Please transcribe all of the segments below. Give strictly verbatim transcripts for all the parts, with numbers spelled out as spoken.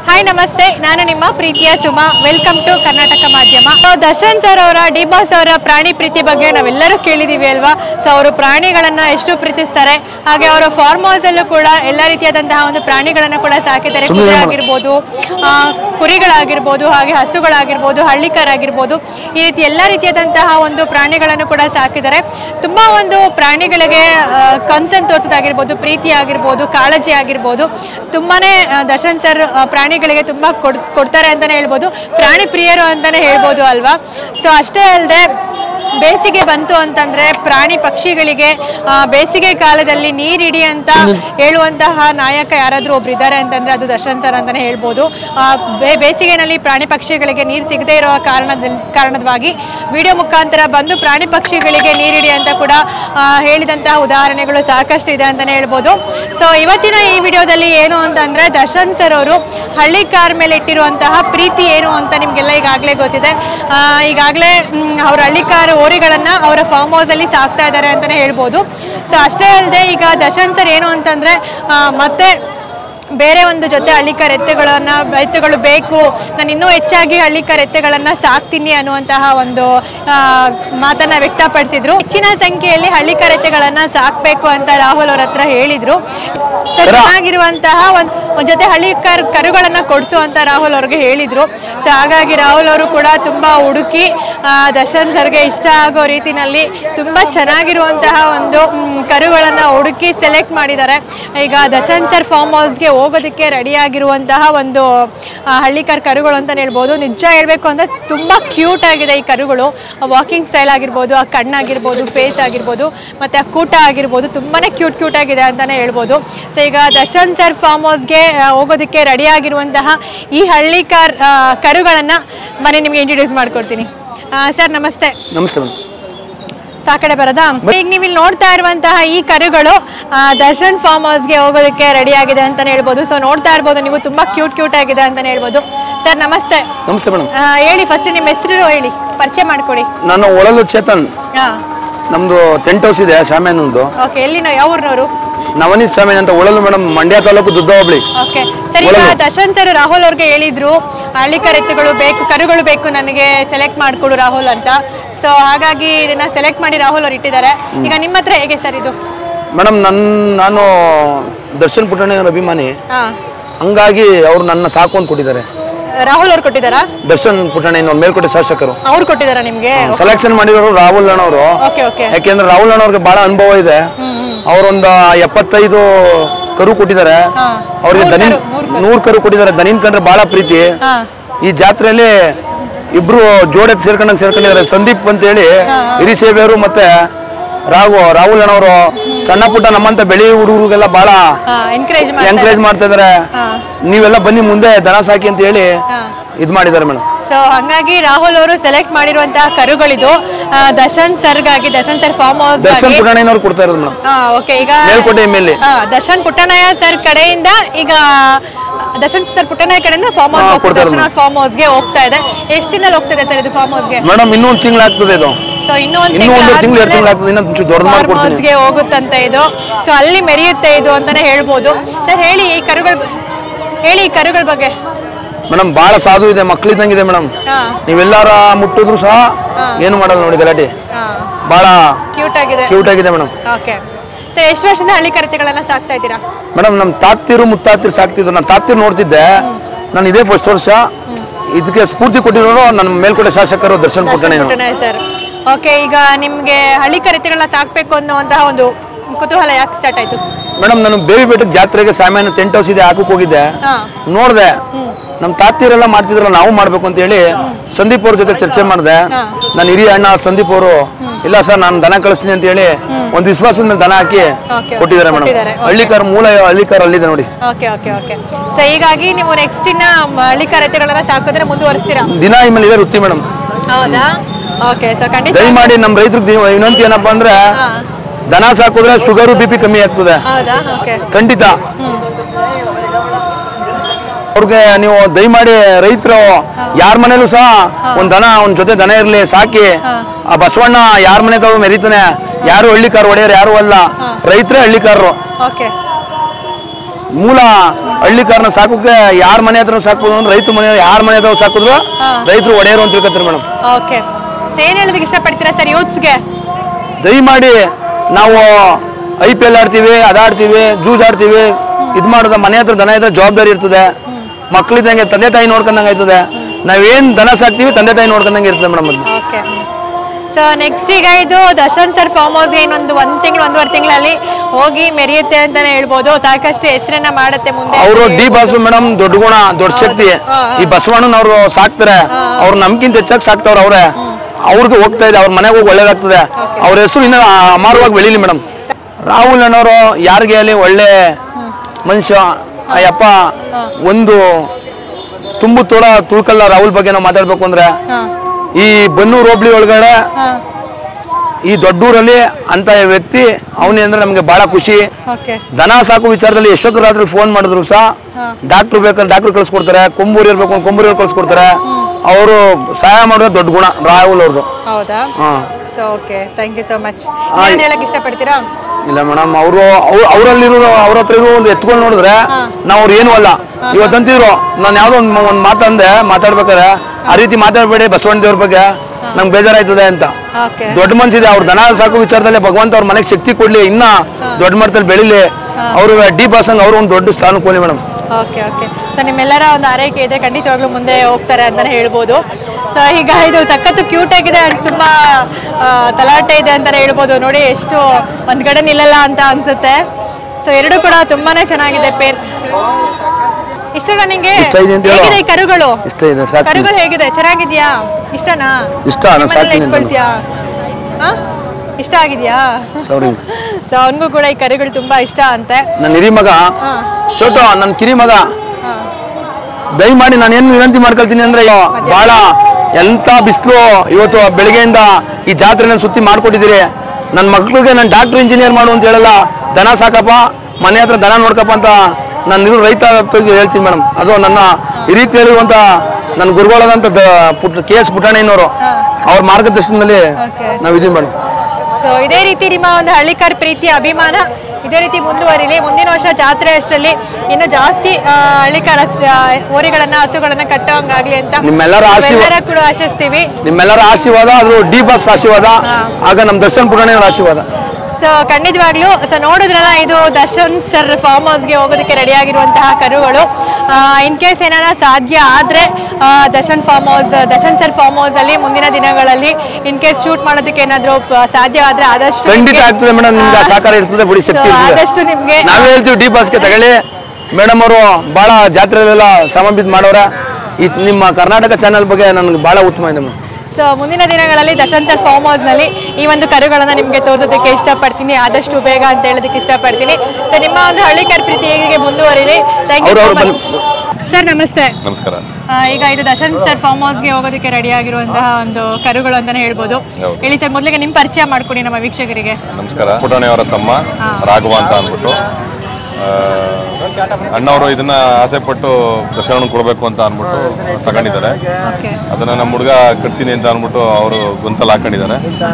Hi ನಮಸ್ತೆ, ನಾನು ನಿಮ್ಮ ಪ್ರೀತಿಯ Suma. Welcome to Karnataka Madhyama. So Darshan sir ಅವರ ಡಿ ಬಾಸ್ ಅವರ ಪ್ರಾಣಿ ಪ್ರೀತಿ ಬಗ್ಗೆ ನಾವೆಲ್ಲರೂ ಕೇಳಿದೀವಿ ಅಲ್ವಾ. ಸೊ ಅವರು ಪ್ರಾಣಿಗಳನ್ನ ಎಷ್ಟು ಪ್ರೀತಿಸ್ತಾರೆ, ಹಾಗೆ ಅವರ ಫಾರ್ಮ್ ಹೌಸ್ ಅಲ್ಲೂ ಕೂಡ ಎಲ್ಲ ರೀತಿಯಾದಂತಹ ಒಂದು ಪ್ರಾಣಿಗಳನ್ನ ಕೂಡ ಸಾಕಿದ್ದಾರೆ. ಕುರಿ ಆಗಿರ್ಬೋದು, ಕುರಿಗಳಾಗಿರ್ಬೋದು, ಹಾಗೆ ಹಸುಗಳಾಗಿರ್ಬೋದು, ಹಳ್ಳಿಕರಾಗಿರ್ಬೋದು, ಈ ರೀತಿ ಎಲ್ಲ ರೀತಿಯಾದಂತಹ ಒಂದು ಪ್ರಾಣಿಗಳನ್ನು ಕೂಡ ಸಾಕಿದ್ದಾರೆ. ತುಂಬಾ ಒಂದು ಪ್ರಾಣಿಗಳಿಗೆ ಕನ್ಸರ್ನ್ ತೋರಿಸೋದಾಗಿರ್ಬೋದು, ಪ್ರೀತಿ ಆಗಿರ್ಬೋದು, ಕಾಳಜಿ ಆಗಿರ್ಬೋದು, ತುಂಬಾನೇ ದರ್ಶನ್ ಸರ್ ಪ್ರಾಣಿಗಳಿಗೆ ತುಂಬಾ ಕೊಡ್ತಾರೆ ಅಂತಾನೆ ಹೇಳ್ಬೋದು. ಪ್ರಾಣಿ ಪ್ರಿಯರು ಅಂತಾನೆ ಹೇಳ್ಬೋದು ಅಲ್ವಾ. ಸೊ ಅಷ್ಟೇ ಅಲ್ಲದೆ ಬೇಸಿಗೆ ಬಂತು ಅಂತಂದ್ರೆ ಪ್ರಾಣಿ ಪಕ್ಷಿಗಳಿಗೆ ಬೇಸಿಗೆ ಕಾಲದಲ್ಲಿ ನೀರಿಡಿ ಅಂತ ಹೇಳುವಂತಹ ನಾಯಕ ಯಾರಾದ್ರೂ ಒಬ್ರು ಇದ್ದಾರೆ ಅಂತಂದ್ರೆ ಅದು ದರ್ಶನ್ ಸರ್ ಅಂತಾನೆ ಹೇಳ್ಬೋದು. ಬೇಸಿಗೆನಲ್ಲಿ ಪ್ರಾಣಿ ಪಕ್ಷಿಗಳಿಗೆ ನೀರು ಸಿಗದೆ ಇರೋ ಕಾರಣದಲ್ಲಿ ಕಾರಣವಾಗಿ ವಿಡಿಯೋ ಮುಖಾಂತರ ಬಂದು ಪ್ರಾಣಿ ಪಕ್ಷಿಗಳಿಗೆ ನೀರಿಡಿ ಅಂತ ಕೂಡ ಹೇಳಿದಂತಹ ಉದಾಹರಣೆಗಳು ಸಾಕಷ್ಟು ಇದೆ ಅಂತಾನೆ ಹೇಳ್ಬೋದು. ಸೊ ಇವತ್ತಿನ ಈ ವಿಡಿಯೋದಲ್ಲಿ ಏನು ಅಂತಂದ್ರೆ ದರ್ಶನ್ ಸರ್ ಅವರು ಹಳ್ಳಿ ಕಾರ್ ಮೇಲೆ ಇಟ್ಟಿರುವಂತಹ ಪ್ರೀತಿ ಏನು ಅಂತ ನಿಮ್ಗೆಲ್ಲ ಈಗಾಗಲೇ ಗೊತ್ತಿದೆ. ಈಗಾಗಲೇ ಅವ್ರ ಹಳ್ಳಿ ಕಾರ್ ಓರಿಗಳನ್ನ ಅವರ ಫಾರ್ಮ್ ಹೌಸ್ ಅಲ್ಲಿ ಸಾಕ್ತಾ ಇದ್ದಾರೆ ಅಂತಾನೆ ಹೇಳ್ಬೋದು. ಸೊ ಅಷ್ಟೇ ಅಲ್ಲದೆ ಈಗ ದರ್ಶನ್ ಸರ್ ಏನು ಅಂತಂದ್ರೆ ಮತ್ತೆ ಬೇರೆ ಒಂದು ಜೊತೆ ಹಳ್ಳಿಕರ್ ಎತ್ತುಗಳನ್ನ ಎತ್ತುಗಳು ಬೇಕು, ನಾನು ಇನ್ನೂ ಹೆಚ್ಚಾಗಿ ಹಳ್ಳಿಕರ್ ಎತ್ತುಗಳನ್ನ ಸಾಕ್ತೀನಿ ಅನ್ನುವಂತಹ ಒಂದು ಮಾತನ್ನ ವ್ಯಕ್ತಪಡಿಸಿದ್ರು. ಹೆಚ್ಚಿನ ಸಂಖ್ಯೆಯಲ್ಲಿ ಹಳ್ಳಿಕರ್ ಎತ್ತುಗಳನ್ನ ಸಾಕ್ಬೇಕು ಅಂತ ರಾಹುಲ್ ಅವ್ರ ಹತ್ರ ಹೇಳಿದ್ರು. ಚೆನ್ನಾಗಿರುವಂತಹ ಒಂದ್ ಒಂದ್ ಜೊತೆ ಹಳ್ಳಿಕರ್ ಕರುಗಳನ್ನ ಕೊಡ್ಸು ಅಂತ ರಾಹುಲ್ ಅವ್ರಿಗೆ ಹೇಳಿದ್ರು. ಸೊ ಹಾಗಾಗಿ ರಾಹುಲ್ ಅವರು ಕೂಡ ತುಂಬಾ ಹುಡುಕಿ ದರ್ಶನ್ ಸರ್ಗೆ ಇಷ್ಟ ಆಗೋ ರೀತಿನಲ್ಲಿ ತುಂಬಾ ಚೆನ್ನಾಗಿರುವಂತಹ ಒಂದು ಕರುಗಳನ್ನ ಹುಡುಕಿ ಸೆಲೆಕ್ಟ್ ಮಾಡಿದ್ದಾರೆ. ಈಗ ದರ್ಶನ್ ಸರ್ ಫಾರ್ಮ್ ಹೌಸ್ಗೆ ಹೋಗೋದಕ್ಕೆ ರೆಡಿ ಆಗಿರುವಂತಹ ಒಂದು ಹಳ್ಳಿಕರ್ ಕರುಗಳು ಅಂತಾನೆ ಹೇಳ್ಬೋದು. ನಿಜ ಹೇಳ್ಬೇಕು ಅಂದ್ರೆ ತುಂಬಾ ಕ್ಯೂಟ್ ಆಗಿದೆ ಈ ಕರುಗಳು. ವಾಕಿಂಗ್ ಸ್ಟೈಲ್ ಆಗಿರ್ಬೋದು, ಆ ಕಣ್ಣಾಗಿರ್ಬೋದು, ಫೇಸ್ ಆಗಿರ್ಬೋದು, ಮತ್ತೆ ಆ ಕೂಟ ಆಗಿರ್ಬೋದು, ತುಂಬಾನೇ ಕ್ಯೂಟ್ ಕ್ಯೂಟ್ ಆಗಿದೆ ಅಂತಾನೆ ಹೇಳ್ಬೋದು. ಸೊ ಈಗ ದರ್ಶನ್ ಸರ್ ಫಾರ್ಮ್ ಹೌಸ್ಗೆ ಹೋಗೋದಕ್ಕೆ ರೆಡಿ ಆಗಿರುವಂತಹ ಈ ಹಳ್ಳಿಕರ್ ಕರುಗಳನ್ನ ಮನೆ ನಿಮ್ಗೆ ಇಂಟ್ರೊಡ್ಯೂಸ್ ಮಾಡ್ಕೊಡ್ತೀನಿ. ಸರ್ ನಮಸ್ತೆ. ನಮಸ್ತೆ. ಆ ಕಡೆ ಬರೋದಾ? ಈಗ ನೀವು ಇಲ್ಲಿ ನೋಡ್ತಾ ಇರುವಂತಹ ಈ ಕರುಗಳು ದರ್ಶನ್ ಫಾರ್ಮ್ ಹೌಸ್ಗೆ ಹೋಗೋದಕ್ಕೆ ರೆಡಿ ಆಗಿದೆ ಅಂತಾನೆ ಹೇಳ್ಬೋದು. ಸೊ ನೋಡ್ತಾ ಇರ್ಬೋದು ನೀವು, ತುಂಬಾ ಕ್ಯೂಟ್ ಕ್ಯೂಟ್ ಆಗಿದೆ ಅಂತಾನೆ ಹೇಳ್ಬೋದು. ಸರ್ ನಮಸ್ತೆ. ನಮಸ್ತೆ ಮೇಡಮ್. ಹೇಳಿ, ಫಸ್ಟ್ ನಿಮ್ಮ ಹೆಸರು ಹೇಳಿ, ಪರಿಚಯ ಮಾಡ್ಕೊಡಿ. ನಾನು ಒಳಲು ಚೇತನ್. ನಮ್ದು ಟೆಂಟ್ ಹೌಸ್ ಇದೆ ಶಾಮೇನಂದು. ಓಕೆ, ಎಲ್ಲಿನ ಯಾವ ಊರಿನವರು? ನವನೀತ್ ಶಾಮೇನ್ ಅಂತ ಒಳಲು ಮೇಡಮ್, ಮಂಡ್ಯ ತಾಲೂಕು ದುದ್ದ ಹೋಬಳಿ. ಓಕೆ ಸರ್, ಈಗ ದರ್ಶನ್ ಸರ್ ರಾಹುಲ್ ಅವ್ರಿಗೆ ಹೇಳಿದ್ರು ಹಳ್ಳಿಕರ್ ಎತ್ತುಗಳು ಬೇಕು, ಕರುಗಳು ಬೇಕು, ನನಗೆ ಸೆಲೆಕ್ಟ್ ಮಾಡ್ಕೊಡು ರಾಹುಲ್ ಅಂತ. ಸೊ ಹಾಗಾಗಿ ಇದನ್ನ ಸೆಲೆಕ್ಟ್ ಮಾಡಿ ರಾಹುಲ್ ಅವ್ರು ಇಟ್ಟಿದ್ದಾರೆ. ಈಗ ನಿಮ್ಮ ಹತ್ರ ಹೇಗೆ ಸರ್ ಇದು? ಮೇಡಮ್ ನನ್ ನಾನು ದರ್ಶನ್ ಪುಟ್ಟಣ್ಣನ ಅಭಿಮಾನಿ, ಹಂಗಾಗಿ ಅವ್ರು ನನ್ನ ಸಾಕು ಅಂತ ಕೊಟ್ಟಿದ್ದಾರೆ. ರಾಹುಲ್ ಅವ್ರು ಕೊಟ್ಟಿದ್ದಾರಾ? ದರ್ಶನ್ ಪುಟ್ಟಣ್ಣ ಮೇಲ್ಕೋಟೆ ಶಾಸಕರು ಅವ್ರು ಕೊಟ್ಟಿದ್ದಾರಾ ನಿಮ್ಗೆ? ಸೆಲೆಕ್ಷನ್ ಮಾಡಿರೋರು ರಾಹುಲ್ ಅಣ್ಣವರು. ಯಾಕೆಂದ್ರೆ ರಾಹುಲ್ ಅಣ್ಣವ್ರಿಗೆ ಬಹಳ ಅನುಭವ ಇದೆ. ಅವರೊಂದು ಎಪ್ಪತ್ತೈದು ಕರು ಕೊಟ್ಟಿದ್ದಾರೆ. ಅವ್ರಿಗೆ ದನಿ ನೂರ್ ಕರು ಕೊಟ್ಟಿದ್ದಾರೆ. ದನಿನ್ ಕಂಡ್ರೆ ಬಹಳ ಪ್ರೀತಿ. ಈ ಜಾತ್ರೆಯಲ್ಲಿ ಇಬ್ರು ಜೋಡಿ ಸೇರ್ಕೊಂಡಂಗೆ ಸೇರ್ಕೊಂಡಿದ್ದಾರೆ. ಸಂದೀಪ್ ಅಂತ ಹೇಳಿ ಹಿರಿ ಸೇವೆಯವರು, ಮತ್ತೆ ರಾಘು ರಾಹುಲ್ ಅಣ್ಣವರು ಸಣ್ಣ ಪುಟ್ಟ ನಮ್ಮಂತ ಬೆಳಿ ಹುಡುಗರಿಗೆಲ್ಲ ಬಹಳ ಎಂಕರೇಜ್ ಮಾಡ್ತಾ ಇದಾರೆ. ನೀವೆಲ್ಲ ಬನ್ನಿ ಮುಂದೆ ದನ ಸಾಕಿ ಅಂತ ಹೇಳಿ ಇದ್ ಮಾಡಿದ್ದಾರೆ ಮೇಡಮ್. ಸೊ ಹಂಗಾಗಿ ರಾಹುಲ್ ಅವರು ಸೆಲೆಕ್ಟ್ ಮಾಡಿರುವಂತಹ ಕರುಗಳಿದು ದರ್ಶನ್ ಸರ್ಗಾಗಿ, Darshan sir farm house Darshan ಪುಟ್ಟಣ್ಣನವರು ಕೊಡ್ತಾ ಇರೋದು ಮೇಡಮ್. ಓಕೆ, ಈಗ ಮೇಲ್ಕೋಟೆ ಎಮ್ಎಲ್ಎ ದರ್ಶನ್ ಪುಟ್ಟಣ್ಣಯ್ಯ ಸರ್ ಕಡೆಯಿಂದ ಈಗ ದರ್ಶನ್ ಸರ್ ಪುಟ್ಟಣ್ಣಯ್ಯ ಕಡೆಯಿಂದ ಫಾರ್ಮ್ ಹೌಸ್ ದರ್ಶನ್ ಫಾರ್ಮ್ ಹೌಸ್ಗೆ ಹೋಗ್ತಾ ಇದೆ. ಎಷ್ಟು ದಿನದಲ್ಲಿ ಹೋಗ್ತದೆ ಸರ್ ಇದು ಫಾರ್ಮ್ ಹೌಸ್ಗೆ? ಮೇಡಮ್ ಇನ್ನೊಂದು ತಿಂಗಳು ಆಗ್ತದೆ ಇದು. ಸೊ ಇನ್ನೊಂದು ಫಾರ್ಮ್ ಹೌಸ್ಗೆ ಹೋಗುತ್ತಂತೆ ಇದು. ಸೊ ಅಲ್ಲಿ ಮೆರೆಯುತ್ತೆ ಇದು ಅಂತಾನೆ ಹೇಳ್ಬೋದು. ಸರ್ ಹೇಳಿ ಈ ಕರುಗಳ ಹೇಳಿ ಈ ಕರುಗಳ ಬಗ್ಗೆ. ಮೇಡಮ್ ಬಹಳ ಸಾಧು ಇದೆ, ಮಕ್ಳಿದ್ದಂಗಿದೆ ಮೇಡಮ್. ನೀವೆಲ್ಲಾರ ಮುಟ್ಟಿದ್ರು ಸಹ ಏನು ಮಾಡಲ್ಲ ನೋಡಿ, ಗಲಾಟೆ ಬಹಳ ಕ್ಯೂಟ್ ಆಗಿದೆ ಕ್ಯೂಟ್ ಆಗಿದೆ ಮೇಡಮ್. ಓಕೆ ಸರ್, ಎಷ್ಟು ವರ್ಷದ ಹಳ್ಳಿ ಕರತೆಗಳನ್ನ ಸಾಕ್ತಾ ಇದ್ದೀರಾ? ಮೇಡಮ್ ನಮ್ ತಾತ್ತಿರು ಮುತ್ತಾತಿರು ಸಾಕ್ತಿದ್ರು. ನಾನು ತಾತ್ತಿರು ನೋಡ್ತಿದ್ದೆ. ನಾನು ಇದೇ ಫಸ್ಟ್ ವರ್ಷ. ಇದಕ್ಕೆ ಸ್ಫೂರ್ತಿ ಕೊಟ್ಟಿರೋರು ನನ್ನ ಮೇಲ್ಕೋಟೆ ಶಾಸಕರು ದರ್ಶನ್ ಪುಟ್ಟಣ್ಣ ಸರ್. ಓಕೆ, ಈಗ ನಿಮ್ಗೆ ಹಳ್ಳಿ ಕರತೆಗಳನ್ನ ಸಾಕ್ಬೇಕು ಅನ್ನುವಂತಹ ಒಂದು ಕುತೂಹಲ ಯಾಕೆ ಸ್ಟಾರ್ಟ್ ಆಯ್ತು? ಮೇಡಮ್ ನಾನು ಬೇವಿ ಬೆಟ್ಟಕ್ಕೆ ಜಾತ್ರೆಗೆ ಸಾಮಾನ್ಯ ಟೆಂಟ್ ಹೌಸ್ ಇದೆ ಹಾಕಕ್ ಹೋಗಿದ್ದೆ. ನೋಡ್ದೆ ನಮ್ ತಾತಿರೆಲ್ಲ ಮಾಡ್ತಿದ್ರಲ್ಲ, ನಾವು ಮಾಡ್ಬೇಕು ಅಂತ ಹೇಳಿ ಸಂದೀಪ್ ಅವ್ರ ಜೊತೆ ಚರ್ಚೆ ಮಾಡಿದೆ. ನಾನು ಹಿರಿಯ ಅಣ್ಣ ಸಂದೀಪ್ ಅವರು, ಇಲ್ಲ ಸರ್ ನಾನು ದನ ಕಳಿಸ್ತೀನಿ ಅಂತ ಹೇಳಿ ಒಂದು ವಿಶ್ವಾಸದ ಮೇಲೆ ದನ ಹಾಕಿ ಕೊಟ್ಟಿದ್ದಾರೆ ಮೇಡಮ್. ಹಳ್ಳಿಕಾರ ಮೂಲ ಹಳ್ಳಿಕಾರ ಅಲ್ಲಿದೆ ನೋಡಿ. ಓಕೆ ಓಕೆ ಓಕೆ ಸೊ ಹೀಗಾಗಿ ನೀವು ನೆಕ್ಸ್ಟ್ ಇನ್ನ ಹಳ್ಳಿಕಾರ ಎತ್ತುಗಳನ್ನ ಸಾಕೋದ್ರೆ ಮುಂದುವರಿಸ್ತೀರಾ? ದಿನ ಇಮೇಲೆ ಇದೆ ವೃತ್ತಿ ಮೇಡಮ್. ಹೌದಾ? ಓಕೆ, ಸೊ ಖಂಡಿತ ದಯಮಾಡಿ ನಮ್ಮ ರೈತರಿಗೆ ವಿನಂತಿ ಏನಪ್ಪಾ ಅಂದ್ರೆ, ದನ ಸಾಕಿದ್ರೆ ಶುಗರು ಬಿ ಪಿ ಕಮ್ಮಿ ಆಗ್ತದೆ. ಹೌದಾ? ಓಕೆ, ಖಂಡಿತ. ಅವ್ರಿಗೆ ನೀವು ದಯಮಾಡಿ ರೈತರು ಯಾರ ಮನೇಲೂ ಸಹ ಒಂದ್ ದನ ಒಂದ್ ಜೊತೆ ದನ ಇರ್ಲಿ, ಸಾಕಿ. ಆ ಬಸವಣ್ಣ ಯಾರ ಮನೆ ತಾವು ಮೆರೀತಾನೆ. ಯಾರು ಹಳ್ಳಿಕಾರ ಒಡೆಯರು ಯಾರು ಅಲ್ಲ, ರೈತರೇ ಹಳ್ಳಿಕಾರರು. ಮೂಲ ಹಳ್ಳಿಕಾರನ ಸಾಕೋಕೆ ಯಾರ ಮನೆ ಹತ್ರ ಸಾಕ್ಬೋದು ಅಂದ್ರೆ ರೈತ ಮನೆ ಯಾರ ಮನೆ ಹತ್ರ ಸಾಕಿದ್ರು ರೈತರು ಒಡೆಯರು ಅಂತ ತಿಳ್ಕೊತಾರೆ ಮೇಡಮ್. ಓಕೆ, ಏನ್ ಹೇಳೋದಕ್ಕೆ ಇಷ್ಟಪಡ್ತೀರಾ ಸರ್ ಯೂತ್ಸ್ಗೆ? ದಯಮಾಡಿ ನಾವು ಐ ಪಿ ಎಲ್ ಆಡ್ತೀವಿ, ಅದಾಡ್ತೀವಿ, ಜೂಜ್ ಆಡ್ತೀವಿ, ಇದು ಮಾಡೋದ ಮನೆ ಹತ್ರ ದನ ಇದ್ರೆ ಜವಾಬ್ದಾರಿ ಇರ್ತದೆ. ಮಕ್ಕಳಿದ್ದಂಗೆ ತಂದೆ ತಾಯಿ ನೋಡ್ಕೊಂಡಂಗೆ ಆಯ್ತದೆ. ನಾವೇನ್ ದನ ಸಾಕ್ತಿವಿ ತಂದೆ ತಾಯಿ ನೋಡ್ಕೊಂಡಂಗೆ ಇರ್ತದೆ ಮೇಡಮ್. ಅದು ಓಕೆ. ಸೊ ನೆಕ್ಸ್ಟ್ ಈಗ ಇದು ದರ್ಶನ್ ಸರ್ ಫಾರ್ಮ್ ಹೌಸ್ಗೆ ಇನ್ನೊಂದು ಒಂದ್ ತಿಂಗಳು ಒಂದೂವರೆ ತಿಂಗಳಲ್ಲಿ ಹೋಗಿ ಮೆರೆಯುತ್ತೆ ಅಂತಾನೆ ಹೇಳ್ಬೋದು. ಸಾಕಷ್ಟು ಹೆಸರನ್ನ ಮಾಡುತ್ತೆ ಮುಂದೆ. ಅವರು ಡಿ ಬಾಸು ಮೇಡಮ್ ದೊಡ್ಡ ಗುಣ, ದೊಡ್ಡ ಶಕ್ತಿ. ಈ ಬಸವಣ್ಣನ ಅವರು ಸಾಕ್ತಾರೆ, ಅವ್ರು ನಮ್ಗಿಂತ ಹೆಚ್ಚಾಗಿ ಸಾಕ್ತವ್ರ ಅವ್ರೆ. ಅವ್ರಿಗೆ ಹೋಗ್ತಾ ಇದೆ, ಅವ್ರ ಮನೆಗೆ ಹೋಗಿ ಒಳ್ಳೇದಾಗ್ತದೆ. ಅವ್ರ ಹೆಸರು ಇನ್ನ ಅಮಾರವಾಗಿ ಬೆಳೀಲಿ ಮೇಡಮ್. ರಾಹುಲ್ ಅಣ್ಣವರು ಯಾರಿಗೆ ಅಲ್ಲಿ ಒಳ್ಳೆ ಮನುಷ್ಯ. ಅಯ್ಯಪ್ಪ ಒಂದು ತುಂಬು ತೋಡ ತುಳ್ಕಲ್ಲ ರಾಹುಲ್ ಬಗ್ಗೆ ನಾವು ಮಾತಾಡ್ಬೇಕು ಅಂದ್ರೆ. ಈ ಬನ್ನೂರು ಹೋಬಳಿ ಒಳಗಡೆ ಈ ದೊಡ್ಡೂರಲ್ಲಿ ಅಂತ ವ್ಯಕ್ತಿ ಅವನೇ ಅಂದ್ರೆ ನಮ್ಗೆ ಬಹಳ ಖುಷಿ. ದನ ಸಾಕು ವಿಚಾರದಲ್ಲಿ ಎಷ್ಟೊತ್ತು ರಾತ್ರಿ ಫೋನ್ ಮಾಡಿದ್ರು ಸಹ ಡಾಕ್ಟರ್ ಬೇಕಾದ್ರೆ ಡಾಕ್ಟರ್ ಕಳ್ಸಿಕೊಡ್ತಾರೆ, ಕೊಂಬೂರಿ ಇರ್ಬೇಕು ಕೊಂಬೂರಿ ಕಳ್ಸಿಕೊಡ್ತಾರೆ. ಅವರು ಸಹಾಯ ಮಾಡೋದು ದೊಡ್ಡ ಗುಣ ರಾಹುಲ್ ಅವ್ರದ್ದು. ಹೌದಾ? Okay, thank you so much. ಹೇಳಕ್ ಇಷ್ಟಪಡ್ತೀರಾ? ಇಲ್ಲ ಮೇಡಮ್, ಅವರು ಅವರಲ್ಲಿರೋ ಅವ್ರ ಹತ್ರ ಇರೋ ಒಂದು ಎತ್ಕೊಂಡು ನೋಡಿದ್ರೆ ನಾವು ಅವ್ರು ಏನೂ ಅಲ್ಲ. ಇವತ್ತಂತಿದ್ರು ನಾನು ಯಾವ್ದೋ ಒಂದು ಒಂದು ಮಾತಂದೆ ಮಾತಾಡ್ಬೇಕಾದ್ರೆ ಆ ರೀತಿ ಮಾತಾಡಬೇಡಿ ಬಸವಣ್ಣ ದೇವ್ರ ಬಗ್ಗೆ ನಂಗೆ ಬೇಜಾರಾಯ್ತದೆ ಅಂತ. ದೊಡ್ಡ ಮನ್ಸಿದೆ ಅವ್ರ ದನ ಸಾಕು ವಿಚಾರದಲ್ಲಿ ಭಗವಂತ ಅವ್ರ ಮನೆಗೆ ಶಕ್ತಿ ಕೊಡ್ಲಿ, ಇನ್ನ ದೊಡ್ಡ ಮಟ್ಟದಲ್ಲಿ ಬೆಳಿಲಿ. ಅವರು ಡಿ ಬಾಸಂಗ್ ಅವರು ಒಂದು ದೊಡ್ಡ ಸ್ಥಾನ ಕೊಡ್ಲಿ ಮೇಡಮ್. ಓಕೆ ಓಕೆ ಸೊ ನಿಮ್ಮೆಲ್ಲರ ಒಂದು ಆರೈಕೆ ಇದೆ, ಖಂಡಿತವಾಗ್ಲೂ ಮುಂದೆ ಹೋಗ್ತಾರೆ ಅಂತಾನೆ ಹೇಳ್ಬೋದು. ಸೊ ಈಗ ಇದು ಸಖತ್ತು ಕ್ಯೂಟ್ ಆಗಿದೆ, ತುಂಬಾ ತಲಾಟೆ ಇದೆ ಅಂತಾನೆ ಹೇಳ್ಬೋದು. ನೋಡಿ ಎಷ್ಟು ಒಂದ್ ಕಡೆ ನಿಲ್ಲಲ್ಲ ಅಂತ ಅನ್ಸುತ್ತೆ. ಸೊ ಎರಡು ಕೂಡ ತುಂಬಾನೇ ಚೆನ್ನಾಗಿದೆ ಪೇರ್. ಇಷ್ಟ ನನಗೆ ಹೇಗಿದೆ ಈ ಕರುಗಳು? ಕರುಗಳು ಹೇಗಿದೆ? ಚೆನ್ನಾಗಿದ್ಯಾ? ಇಷ್ಟನಾ? ಇಷ್ಟ ಇಷ್ಟ ಆಗಿದ್ಯಾ? ಸೊ ಅವನಿಗೂ ಕೂಡ ಈ ಕರುಗಳು ತುಂಬಾ ಇಷ್ಟ ಅಂತೆ. ನನ್ನ ಹಿರಿ ಮಗ ಚೋಟು, ನನ್ನ ಕಿರಿ ಮಗ, ದಯಮಾಡಿ ನಾನು ಏನು ವಿನಂತಿ ಮಾಡ್ಕೊಳ್ತೀನಿ ಅಂದ್ರೆ ಬಹಳ ಎಂತ ಬಿಸಿಲು ಇವತ್ತು ಬೆಳಿಗ್ಗೆಯಿಂದ ಈ ಜಾತ್ರೆನ ಸುತ್ತಿ ಮಾಡ್ಕೊಟ್ಟಿದ್ದೀರಿ. ನನ್ನ ಮಕ್ಳಿಗೆ ನಾನು ಡಾಕ್ಟರ್ ಇಂಜಿನಿಯರ್ ಮಾಡು ಅಂತ ಹೇಳಲ್ಲ, ದನ ಸಾಕಪ್ಪ ಮನೆ ಹತ್ರ ದನ ನೋಡ್ಕಪ್ಪ ಅಂತ ನಾನು ರೈತ ಹೇಳ್ತೀನಿ ಮೇಡಮ್. ಅದು ನನ್ನ ಹಿರಿ ಕೇಳಿರುವಂತ ನನ್ನ ಗುರುಗಳಾದಂತ ಪುಟ್ ಕೆ ಎಸ್ ಪುಟ್ಟಣ್ಣನವರು ಅವ್ರ ಮಾರ್ಗದರ್ಶನದಲ್ಲಿ ನಾವು ಇದೀವಿ ಮೇಡಮ್. ಸೊ ಇದೇ ರೀತಿ ನಿಮ್ಮ ಒಂದು ಹಳ್ಳಿಕಾರ್ ಪ್ರೀತಿ ಅಭಿಮಾನ ಇದೇ ರೀತಿ ಮುಂದುವರಿಲಿ. ಮುಂದಿನ ವರ್ಷ ಜಾತ್ರೆ ಅಷ್ಟರಲ್ಲಿ ಇನ್ನು ಜಾಸ್ತಿ ಹಳ್ಳಿಕಾರ ಹೋರಿಗಳನ್ನ ಹಸುಗಳನ್ನ ಕಟ್ಟೋಂಗಾಗ್ಲಿ ಅಂತ ನಿಮ್ಮೆಲ್ಲರ ಆಶೀರ್ವಾದ ಕೂಡ ಆಶಿಸ್ತೀವಿ. ನಿಮ್ಮೆಲ್ಲರ ಆಶೀರ್ವಾದ ಅದು ಡಿ ಬಾಸ್ ಆಶೀರ್ವಾದ, ಆಗ ನಮ್ಮ ದರ್ಶನ್ ಪುರಾಣಿಯವರ ಆಶೀರ್ವಾದ. ಸೊ ಖಂಡಿತವಾಗ್ಲೂ ಸೊ ನೋಡಿದ್ರಲ್ಲ, ಇದು ದರ್ಶನ್ ಸರ್ ಫಾರ್ಮ್ ಹೌಸ್ಗೆ ಹೋಗೋದಕ್ಕೆ ರೆಡಿ ಆಗಿರುವಂತಹ ಕರುಗಳು. ಇನ್ ಕೇಸ್ ಏನಾರ ಸಾಧ್ಯ ಆದರೆ Darshan farm house Darshan sir farm house ಅಲ್ಲಿ ಮುಂದಿನ ದಿನಗಳಲ್ಲಿ ಇನ್ ಕೇಸ್ ಶೂಟ್ ಮಾಡೋದಕ್ಕೆ ಏನಾದರೂ ಸಾಧ್ಯ ಆದ್ರೆ ಆದಷ್ಟು ಖಂಡಿತ ಆಗ್ತದೆ ಮೇಡಮ್. ನಿಮ್ಗೆ ಸಹಕಾರ ಇರ್ತದೆ, ಬಿಡಿ ಶಕ್ತಿ ಆದಷ್ಟು ನಿಮ್ಗೆ ನಾವ್ ಹೇಳ್ತೀವಿ ಡಿ ಬಾಸ್ಗೆ ತಗೊಳ್ಳಿ ಮೇಡಮ್. ಅವರು ಬಹಳ ಜಾತ್ರೆಲೆಲ್ಲ ಸಮಂಬಿತ್ ಮಾಡೋರ. ಈ ನಿಮ್ಮ ಕರ್ನಾಟಕ ಚಾನೆಲ್ ಬಗ್ಗೆ ನನಗೆ ಬಹಳ ಉತ್ತಮ ಇದೆ ಮೇಡಮ್. ಸೊ ಮುಂದಿನ ದಿನಗಳಲ್ಲಿ ದರ್ಶನ್ ಸರ್ ಫಾರ್ಮ್ ಹೌಸ್ ನಲ್ಲಿ ಈ ಒಂದು ಕರುಗಳನ್ನ ನಿಮ್ಗೆ ತೋರಿಸೋದಕ್ಕೆ ಇಷ್ಟಪಡ್ತೀನಿ, ಆದಷ್ಟು ಬೇಗ ಅಂತ ಹೇಳೋದಕ್ಕೆ ಇಷ್ಟಪಡ್ತೀನಿ. ಸೊ ನಿಮ್ಮ ಒಂದು ಹಳ್ಳಿಕಾರ್ ಪ್ರೀತಿ ಹೇಗೆ ಮುಂದುವರಿಲಿ. Thank you so much sir. ನಮಸ್ತೆ. ನಮಸ್ಕಾರ. ಈಗ ಇದು ದರ್ಶನ್ ಸರ್ ಫಾರ್ಮ್ ಹೌಸ್ಗೆ ಹೋಗೋದಕ್ಕೆ ರೆಡಿ ಆಗಿರುವಂತಹ ಒಂದು ಕರುಗಳು ಅಂತಾನೆ ಹೇಳ್ಬೋದು. ಹೇಳಿ ಸರ್, ಮೊದಲಿಗೆ ನಿಮ್ ಪರಿಚಯ ಮಾಡ್ಕೊಡಿ ನಮ್ಮ ವೀಕ್ಷಕರಿಗೆ. ನಮಸ್ಕಾರ. ಪುಟಾಣಿಯವರ ತಮ್ಮ ರಾಘವ ಅಂತ ಅಂದ್ಬಿಟ್ಟು ಅಣ್ಣವರು ಇದನ್ನ ಆಸೆ ಪಟ್ಟು ದರ್ಶನ ಕೊಡಬೇಕು ಅಂತ ಅಂದ್ಬಿಟ್ಟು ತಗೊಂಡಿದ್ದಾರೆ. ಅದನ್ನ ನಮ್ಮ ಹುಡುಗ ಕಟ್ತೀನಿ ಅಂತ ಅಂದ್ಬಿಟ್ಟು ಅವರು ಗೊಂತಲ್ ಹಾಕೊಂಡಿದ್ದಾರೆ.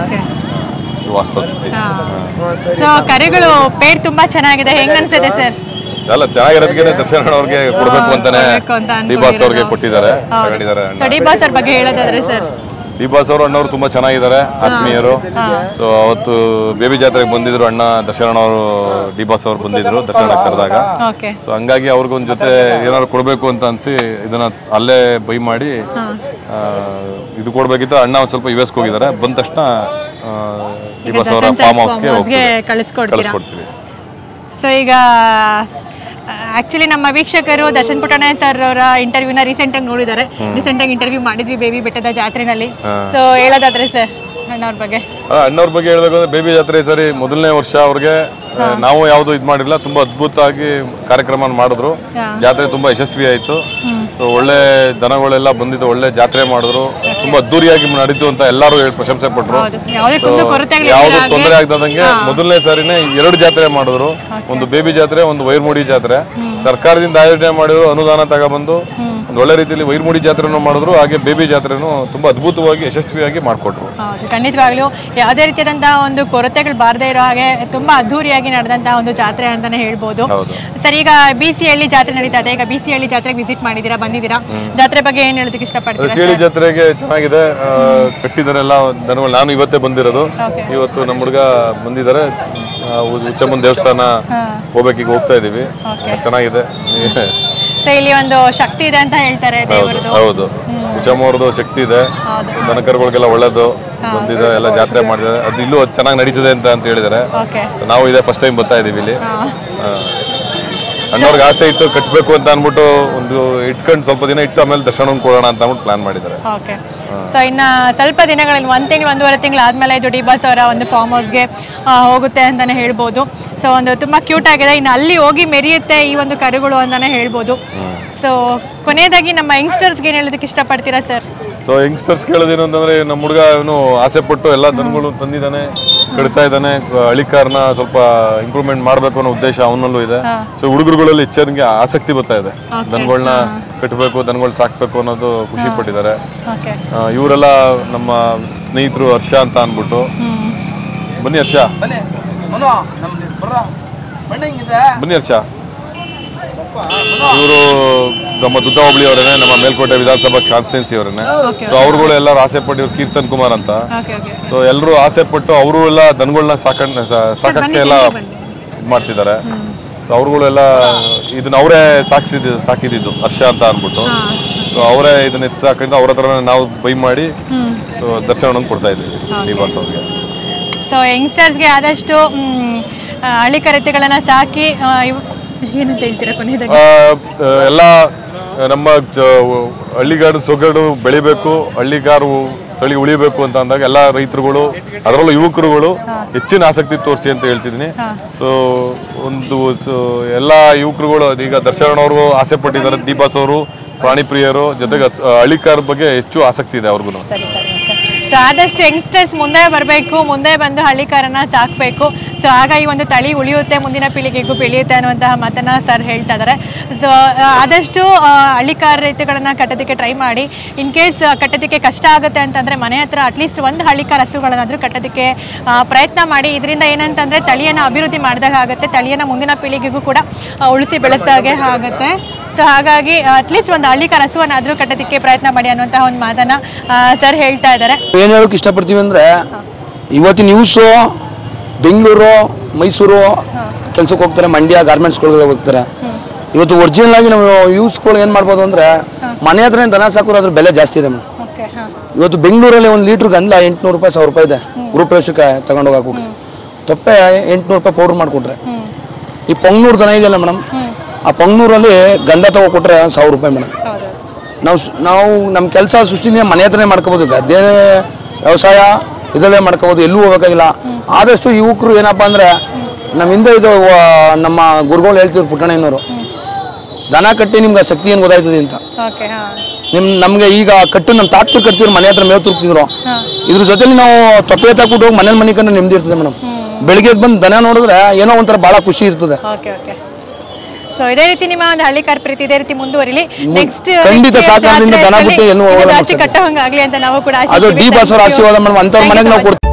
ಸೊ ಕರುಗಳು ಪೇರ್ ತುಂಬಾ ಚೆನ್ನಾಗಿದೆ, ಹೆಂಗ್ ಅನ್ಸಿದೆ ಸರ್? ಎಲ್ಲ ಚೆನ್ನಾಗಿರೋದಕ್ಕೆ ದರ್ಶನ ಅವ್ರಿಗೆ ಕೊಡ್ಬೇಕು ಅಂತಾನೆ ಡಿ ಬಾಸ್ ಅವ್ರಿಗೆ ಕೊಟ್ಟಿದ್ದಾರೆ. ಡಿ ಬಾಸ್ ಅವ್ರ ಬಗ್ಗೆ ಹೇಳೋದಾದ್ರೆ ಸರ್, ಡಿ ಬಾಸ್ ಅವರು ಅಣ್ಣವರು ತುಂಬಾ ಚೆನ್ನಾಗಿದ್ದಾರೆ, ಆತ್ಮೀಯರು. ಸೊ ಅವತ್ತು ಬೇಬಿ ಜಾತ್ರೆಗೆ ಬಂದಿದ್ರು ಅಣ್ಣ ದರ್ಶನ ಅವರು, ಡಿ ಬಾಸ್ ಅವ್ರು ಬಂದಿದ್ರು ದರ್ಶನ ಕರೆದಾಗ. ಸೊ ಹಂಗಾಗಿ ಅವ್ರಿಗೊಂದ್ ಜೊತೆ ಏನಾದ್ರು ಕೊಡ್ಬೇಕು ಅಂತ ಅನ್ಸಿ ಇದನ್ನ ಅಲ್ಲೇ ಬೈ ಮಾಡಿ ಇದು ಕೊಡ್ಬೇಕಿತ್ತು. ಅಣ್ಣ ಒಂದ್ ಸ್ವಲ್ಪ ಯು ಎಸ್ಗೆ ಹೋಗಿದ್ದಾರೆ, ಬಂದ ತಕ್ಷಣ ಡಿ ಬಾಸ್ ಅವರ ಫಾರ್ಮ್ ಹೌಸ್ಗೆ ಕಳಿಸ್ಕೊಡ್ತೀವಿ. ಸೊ ಈಗ ಆಕ್ಚುಲಿ ನಮ್ಮ ವೀಕ್ಷಕರು ದರ್ಶನ್ ಪುಟ್ಟಣ್ಣ ಸರ್ ಅವರ ಇಂಟರ್ವ್ಯೂನ ರೀಸೆಂಟ್ ಆಗಿ ನೋಡಿದ್ದಾರೆ. ರೀಸೆಂಟ್ ಆಗಿ ಇಂಟರ್ವ್ಯೂ ಮಾಡಿದ್ವಿ ಬೇಬಿ ಬೆಟ್ಟದ ಜಾತ್ರೆನಲ್ಲಿ. ಸೊ ಹೇಳೋದಾದ್ರೆ ಸರ್ ಅಣ್ಣವ್ರ ಬಗ್ಗೆ ಅಣ್ಣವ್ರ ಬಗ್ಗೆ ಹೇಳ್ಬೇಕು ಅಂದ್ರೆ, ಬೇಬಿ ಜಾತ್ರೆ ಸರಿ ಮೊದಲನೇ ವರ್ಷ ಅವ್ರಿಗೆ ನಾವು ಯಾವ್ದು ಇದ್ ಮಾಡಿಲ್ಲ, ತುಂಬಾ ಅದ್ಭುತವಾಗಿ ಕಾರ್ಯಕ್ರಮ ಮಾಡಿದ್ರು. ಜಾತ್ರೆ ತುಂಬಾ ಯಶಸ್ವಿ ಆಯ್ತು. ಸೊ ಒಳ್ಳೆ ದನಗಳೆಲ್ಲ ಬಂದಿದ್ದು, ಒಳ್ಳೆ ಜಾತ್ರೆ ಮಾಡಿದ್ರು, ತುಂಬಾ ಅದ್ದೂರಿಯಾಗಿ ನಡೀತು ಅಂತ ಎಲ್ಲಾರು ಪ್ರಶಂಸೆ ಪಟ್ರು. ಯಾವ್ದು ತೊಂದರೆ ಆಗದಂಗೆ ಮೊದಲನೇ ಸಾರಿನೇ ಎರಡು ಜಾತ್ರೆ ಮಾಡಿದ್ರು, ಒಂದು ಬೇಬಿ ಜಾತ್ರೆ, ಒಂದು ವೈರ್ಮುಡಿ ಜಾತ್ರೆ. ಸರ್ಕಾರದಿಂದ ಆಯೋಜನೆ ಮಾಡಿದ್ರು, ಅನುದಾನ ತಗೊಬಂದು ಒಂದು ಒಳ್ಳೆ ರೀತಿಯಲ್ಲಿ ವೈರ್ಮುಡಿ ಜಾತ್ರೆನೂ ಮಾಡಿದ್ರು, ಹಾಗೆ ಬೇಬಿ ಜಾತ್ರೆನೂ ತುಂಬಾ ಅದ್ಭುತವಾಗಿ ಯಶಸ್ವಿಯಾಗಿ ಮಾಡಿಕೊಟ್ರು. ಹೌದು, ಖಂಡಿತವಾಗ್ಲೂ ಯಾವುದೇ ರೀತಿಯಾದಂತಹ ಒಂದು ಕೊರತೆಗಳು ಬಾರದೇ ಇರೋ ಹಾಗೆ ತುಂಬಾ ಅದ್ದೂರಿಯಾಗಿ ನಡೆದಂತಹ ಒಂದು ಜಾತ್ರೆ ಅಂತಾನೆ ಹೇಳ್ಬೋದು. ಸರ್, ಈಗ ಬಿ ಸಿ ಹಳ್ಳಿ ಜಾತ್ರೆ ನಡೀತಾ ಇದೆ. ಈಗ ಬಿ ಸಿ ಹಳ್ಳಿ ಜಾತ್ರೆಗೆ ವಿಸಿಟ್ ಮಾಡಿದ್ದೀರಾ, ಬಂದಿದ್ದೀರಾ, ಜಾತ್ರೆ ಬಗ್ಗೆ ಏನ್ ಹೇಳೋದಕ್ಕೆ ಇಷ್ಟಪಡ್ತೀರಾ? ಬಿ ಸಿ ಹಳ್ಳಿ ಜಾತ್ರೆಗೆ ಚೆನ್ನಾಗಿದೆ, ಕಟ್ಟಿದಾರೆಲ್ಲ ದನಗಳು. ನಾನು ಇವತ್ತೇ ಬಂದಿರೋದು, ಇವತ್ತು ನಮ್ಮ ಹುಡುಗ ಬಂದಿದ್ದಾರೆ. ಉಚ್ಚಮ್ಮನ ದೇವಸ್ಥಾನ ಹೋಗ್ಬೇಕೀಗ ಹೋಗ್ತಾ ಇದೀವಿ, ಚೆನ್ನಾಗಿದೆ. ಇಲ್ಲಿ ಒಂದು ಶಕ್ತಿ ಇದೆ ಅಂತ ಹೇಳ್ತಾರೆ ದೇವರದು. ಹೌದು, ಉಚ್ಚಮ್ಮ ಅವ್ರದ್ದು ಶಕ್ತಿ ಇದೆ, ದನಕರುಗಳಿಗೆಲ್ಲ ಒಳ್ಳೇದು ಬಂದಿದೆ, ಎಲ್ಲ ಜಾತ್ರೆ ಮಾಡಿದ್ದಾರೆ. ಅದು ಇಲ್ಲೂ ಚೆನ್ನಾಗಿ ನಡೀತದೆ ಅಂತ ಅಂತ ಹೇಳಿದ್ದಾರೆ. ನಾವು ಇದೆ ಫಸ್ಟ್ ಟೈಮ್ ಬರ್ತಾ ಇದೀವಿ ಇಲ್ಲಿ. ಅಣ್ಣವ್ರಿಗೆ ಆಸೆ ಇತ್ತು ಕಟ್ಟಬೇಕು ಅಂತ ಅನ್ಬಿಟ್ಟು ಒಂದು ಇಟ್ಕೊಂಡು ಸ್ವಲ್ಪ ದಿನ ಇಟ್ಟು ಆಮೇಲೆ ದರ್ಶನ ಕೊಡೋಣ ಅಂತ ಅಂದ್ಬಿಟ್ಟು ಪ್ಲಾನ್ ಮಾಡಿದ್ದಾರೆ. ಓಕೆ, ಸೊ ಇನ್ನ ಸ್ವಲ್ಪ ದಿನಗಳಲ್ಲಿ ಒಂದ್ ತಿಂಗಳು ಒಂದೂವರೆ ತಿಂಗಳು ಆದ್ಮೇಲೆ ಇದು ಡಿ ಬಾಸ್ ಅವರ ಒಂದು ಫಾರ್ಮ್ ಹೌಸ್ಗೆ ಹೋಗುತ್ತೆ ಅಂತಾನೆ ಹೇಳ್ಬೋದು. ಸೊ ಒಂದು ತುಂಬಾ ಕ್ಯೂಟ್ ಆಗಿದೆ, ಇನ್ನು ಅಲ್ಲಿ ಹೋಗಿ ಮೆರೆಯುತ್ತೆ ಈ ಒಂದು ಕರುಗಳು ಅಂತಾನೆ ಹೇಳ್ಬೋದು. ಸೊ ಕೊನೆಯದಾಗಿ ನಮ್ಮ ಯಂಗ್ಸ್ಟರ್ಸ್ಗೆ ಏನ್ ಹೇಳೋದಕ್ಕೆ ಇಷ್ಟಪಡ್ತೀರಾ ಸರ್? ಸೊ ಯಂಗ್ಸ್ಟರ್ಸ್ ಕೇಳೋದೇನು ಅಂತಂದ್ರೆ, ನಮ್ಮ ಹುಡುಗ ಇವನು ಆಸೆ ಪಟ್ಟು ಎಲ್ಲ ದನಗಳು ತಂದಿದ್ದಾನೆ, ಕಟ್ತಾ ಇದ್ದಾನೆ. ಹಳ್ಳಿಕಾರನ ಸ್ವಲ್ಪ ಇಂಪ್ರೂವ್ಮೆಂಟ್ ಮಾಡಬೇಕು ಅನ್ನೋ ಉದ್ದೇಶ ಅವನಲ್ಲೂ ಇದೆ. ಸೊ ಹುಡುಗರುಗಳಲ್ಲಿ ಹೆಚ್ಚಿಗೆ ಆಸಕ್ತಿ ಬರ್ತಾ ಇದೆ, ದನಗಳನ್ನ ಕಟ್ಟಬೇಕು, ದನಗಳು ಸಾಕ್ಬೇಕು ಅನ್ನೋದು ಖುಷಿ ಪಟ್ಟಿದ್ದಾರೆ. ಇವರೆಲ್ಲ ನಮ್ಮ ಸ್ನೇಹಿತರು ಹರ್ಷ ಅಂತ ಅನ್ಬಿಟ್ಟು. ಬನ್ನಿ ಹರ್ಷ, ಬನ್ನಿ ಹರ್ಷ. ಇವರು ನಮ್ಮ ದುದ್ದ ಹೋಬಳಿ ಅವರೇನೆ, ನಮ್ಮ ಮೇಲ್ಕೋಟೆ ವಿಧಾನಸಭಾ ಕಾನ್ಸ್ಟಿಟ್ಯೂನ್ಸಿ ಅವರೇನೆ. ಸೊ ಅವ್ರುಗಳು ಎಲ್ಲರೂ ಆಸೆ ಪಟ್ಟು, ಇವ್ರು ಕೀರ್ತನ್ ಕುಮಾರ್ ಅಂತ. ಸೊ ಎಲ್ಲರೂ ಆಸೆ ಪಟ್ಟು ಅವರು ಎಲ್ಲ ದನಗಳನ್ನ ಸಾಕಣೆ ಸಾಕಕ್ಕೆ ಎಲ್ಲ ಮಾಡ್ತಿದ್ದಾರೆ. ಸೊ ಅವ್ರುಗಳೆಲ್ಲ ಇದನ್ನ ಅವರೇ ಸಾಕಿಸಿದ್ ಸಾಕಿದ್ದು ಹರ್ಷ ಅಂತ ಅನ್ಬಿಟ್ಟು. ಸೊ ಅವರೇ ಇದನ್ನ ಸಾಕಿದ್ದು, ಅವ್ರ ಹತ್ರ ನಾವು ಬೈ ಮಾಡಿ ಸೊ ದರ್ಶನ ಕೊಡ್ತಾ ಇದ್ದೀವಿ ಡಿ ಬಾಸ್ ಅವ್ರಿಗೆ. ಸೊ ಯಂಗ್ಸ್ಟರ್ಸ್ಗೆ ಆದಷ್ಟು ಹಳ್ಳಿ ಕರೆತೆಗಳನ್ನ ಸಾಕಿ ಏನಂತ ಹೇಳ್ತೀರಾ ಕೊನೆಯದಾಗಿ? ಎಲ್ಲ ನಮ್ಮ ಹಳ್ಳಿಗಾಡು ಸೊಗಡು ಬೆಳಿಬೇಕು, ಹಳ್ಳಿಗಾರು ತಳಿ ಉಳಿಬೇಕು ಅಂತ ಅಂದಾಗ ಎಲ್ಲ ರೈತರುಗಳು, ಅದರಲ್ಲೂ ಯುವಕರುಗಳು ಹೆಚ್ಚಿನ ಆಸಕ್ತಿ ತೋರಿಸಿ ಅಂತ ಹೇಳ್ತಿದ್ದೀನಿ. ಸೊ ಒಂದು ಎಲ್ಲ ಯುವಕರುಗಳು ಈಗ ದರ್ಶನ್ ಅವರು ಆಸೆ ಪಟ್ಟಿದ್ದಾರೆ, ಡಿ ಬಾಸ್ ಅವರು ಪ್ರಾಣಿ ಪ್ರಿಯರು, ಜೊತೆಗೆ ಹಳ್ಳಿಕಾರ ಬಗ್ಗೆ ಹೆಚ್ಚು ಆಸಕ್ತಿ ಇದೆ ಅವ್ರಿಗೂ. ಸೊ ಆದಷ್ಟು ಯಂಗ್ಸ್ಟರ್ಸ್ ಮುಂದೆ ಬರಬೇಕು, ಮುಂದೆ ಬಂದು ಹಳ್ಳಿಕಾರನ ಸಾಕಬೇಕು. ಸೊ ಆಗ ಈ ಒಂದು ತಳಿ ಉಳಿಯುತ್ತೆ, ಮುಂದಿನ ಪೀಳಿಗೆಗೂ ಬೆಳೆಯುತ್ತೆ ಅನ್ನುವಂತಹ ಮಾತನ್ನ ಸರ್ ಹೇಳ್ತಾ ಇದ್ದಾರೆ. ಸೊ ಆದಷ್ಟು ಹಳ್ಳಿಕಾರ ರೈತಗಳನ್ನ ಕಟ್ಟೋದಕ್ಕೆ ಟ್ರೈ ಮಾಡಿ. ಇನ್ ಕೇಸ್ ಕಟ್ಟೋದಕ್ಕೆ ಕಷ್ಟ ಆಗುತ್ತೆ ಅಂತಂದರೆ ಮನೆ ಹತ್ರ ಅಟ್ಲೀಸ್ಟ್ ಒಂದು ಹಳ್ಳಿಕಾರ ಹಸುಗಳನ್ನಾದರೂ ಕಟ್ಟೋದಕ್ಕೆ ಪ್ರಯತ್ನ ಮಾಡಿ. ಇದರಿಂದ ಏನಂತಂದರೆ ತಳಿಯನ್ನು ಅಭಿವೃದ್ಧಿ ಮಾಡಿದಾಗ ಆಗುತ್ತೆ, ತಳಿಯನ್ನು ಮುಂದಿನ ಪೀಳಿಗೆಗೂ ಕೂಡ ಉಳಿಸಿ ಬೆಳೆಸಿದಾಗೆ ಆಗುತ್ತೆ. ಸೊ ಹಾಗಾಗಿ ಅಟ್ಲೀಸ್ಟ್ ಒಂದು ಹಳ್ಳಿಕಾರ ಹಸುವನ್ನಾದರೂ ಕಟ್ಟೋದಕ್ಕೆ ಪ್ರಯತ್ನ ಮಾಡಿ ಅನ್ನುವಂತಹ ಒಂದು ಮಾತನ್ನ ಸರ್ ಹೇಳ್ತಾ ಇದ್ದಾರೆ. ಏನು ಹೇಳೋಕೆ ಇಷ್ಟಪಡ್ತೀವಿ ಅಂದರೆ, ಇವತ್ತಿನ ನ್ಯೂಸು ಬೆಂಗಳೂರು ಮೈಸೂರು ಕೆಲಸಕ್ಕೆ ಹೋಗ್ತಾರೆ, ಮಂಡ್ಯ ಗಾರ್ಮೆಂಟ್ಸ್ಗಳಿಗೆ ಹೋಗ್ತಾರೆ. ಇವತ್ತು ಒರಿಜಿನಲ್ ಆಗಿ ನಾವು ಯೂಸ್ಗಳು ಏನು ಮಾಡ್ಬೋದು ಅಂದರೆ, ಮನೆ ಹತ್ರ ದನ ಸಾಕೋರು ಅದ್ರ ಬೆಲೆ ಜಾಸ್ತಿ ಇದೆ. ಇವತ್ತು ಬೆಂಗಳೂರಲ್ಲಿ ಒಂದು ಲೀಟ್ರ್ ಗಂಧ ಎಂಟುನೂರು ರೂಪಾಯಿ ಸಾವಿರ ರೂಪಾಯಿ ಇದೆ. ಗೃಹಪ್ರವೇಶಕ್ಕೆ ತಗೊಂಡೋಗಿ ಹಾಕೋಕೆ ತೊಪ್ಪೆ ಎಂಟುನೂರು ರೂಪಾಯಿ ಪೌಡ್ರ್ ಮಾಡಿಕೊಟ್ರೆ. ಈ ಪೊಂಗ್ನೂರು ದನ ಇದೆಯಲ್ಲ ಮೇಡಮ್, ಆ ಪೊಂಗ್ನೂರಲ್ಲಿ ಗಂಧ ತಗೋಕೊಟ್ರೆ ಸಾವಿರ ರೂಪಾಯಿ ಮೇಡಮ್. ನಾವು ನಾವು ನಮ್ಮ ಕೆಲಸ ಸೃಷ್ಟಿನೇ ಮನೆ ಹತ್ರನೇ ಮಾಡ್ಕೋಬೋದು, ಗದ್ದೆ ವ್ಯವಸಾಯ ಇದರಲ್ಲೇ ಮಾಡ್ಕೋಬೋದು, ಎಲ್ಲೂ ಹೋಗೋಕ್ಕಾಗಿಲ್ಲ. ಆದಷ್ಟು ಯುವಕರು ಏನಪ್ಪ ಅಂದರೆ, ನಮ್ಮ ಹಿಂದೆ ಇದು ನಮ್ಮ ಗುರುಗಳು ಹೇಳ್ತಿದ್ರು ಪುಟ್ಟಣ್ಣನವರು, ದನ ಕಟ್ಟಿ ನಿಮ್ಗೆ ಶಕ್ತಿ ಏನು ಗೊತ್ತಾಯ್ತದೆ ಅಂತ. ನಿಮ್ ನಮಗೆ ಈಗ ಕಟ್ಟು ನಮ್ಮ ತಾತ್ರು ಕಟ್ತಿದ್ರು, ಮನೆ ಹತ್ರ ಮೇವು ತುರ್ತಿದ್ರು. ಇದ್ರ ಜೊತೆಲಿ ನಾವು ತೊಪ್ಪೆ ಎತ್ತಾಕ್ಬಿಟ್ಟು ಹೋಗಿ ಮನೇಲಿ ಮನೆ ಕಂಡು ನೆಮ್ಮದಿ ಇರ್ತದೆ ಮೇಡಮ್. ಬೆಳಿಗ್ಗೆ ಬಂದು ದನ ನೋಡಿದ್ರೆ ಏನೋ ಒಂಥರ ಭಾಳ ಖುಷಿ ಇರ್ತದೆ. ಸೊ ಇದೇ ರೀತಿ ನಿಮ್ಮ ಒಂದು ಹಳ್ಳಿಕಾರ ಪ್ರೀತಿ ಇದೇ ರೀತಿ ಮುಂದುವರಿಲಿ. ನೆಕ್ಸ್ಟ್ ಖಂಡಿತ ಸಾಕಾರದಿಂದ ದನ ಬಿಟ್ಟು ಏನು ಜಾಸ್ತಿ ಕಟ್ಟೋಂಗಾಗ್ಲಿ ಅಂತ ನಾವು ಕೂಡ ಅದು ಡಿ ಬಾಸ್ ಅವರ ಆಶೀರ್ವಾದ ಮೇಡಮ್. ಅಂಥವ್ರ ಮನೆಗೆ ನಾವು